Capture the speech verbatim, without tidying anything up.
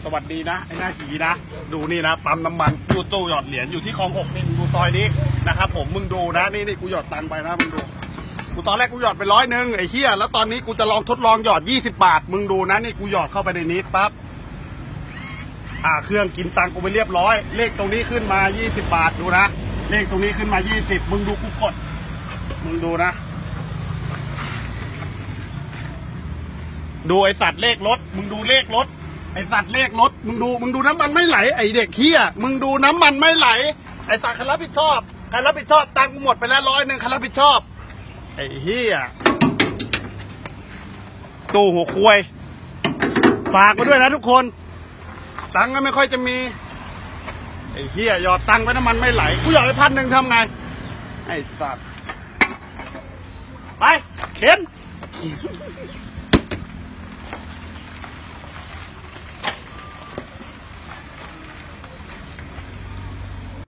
สวัสดีนะไอ้หน้าขีนะดูนี่นะปั๊มน้ำมันอยู่ตู้หยอดเหรียญอยู่ที่คลองหกนี่ดูซอยนี้นะครับผมมึงดูนะนี่นี่กูหยอดตังไปนะมึงดูกูตอนแรกกูหยอดไปร้อยหนึ่งไอ้เหี้ยแล้วตอนนี้กูจะลองทดลองหยอดยี่สิบบาทมึงดูนะนี่กูหยอดเข้าไปในนี้ปั๊บอ่าเครื่องกินตังกูไปเรียบร้อยเลขตรงนี้ขึ้นมายี่สิบบาทดูนะเลขตรงนี้ขึ้นมายี่สิบมึงดูกูกดมึงดูนะดูไอสัตว์เลขรถมึงดูเลขรถไอสัตว์เลขรถมึงดูมึงดูน้ำมันไม่ไหลไอเด็กเหี้ยมึงดูน้ำมันไม่ไหลไอสัตว์ใครรับผิดชอบใครรับผิดชอบตังค์กูหมดไปแล้วร้อยหนึ่งใครรับผิดชอบไอเหี้ยตู้หัวควยฝากมาด้วยนะทุกคนตังค์ก็ไม่ค่อยจะมีไอเหี้ยหยอดตังค์ไปน้ำมันไม่ไหลกูหยอดไปพันหนึ่งทำไงไอสัตว์ไปเข็น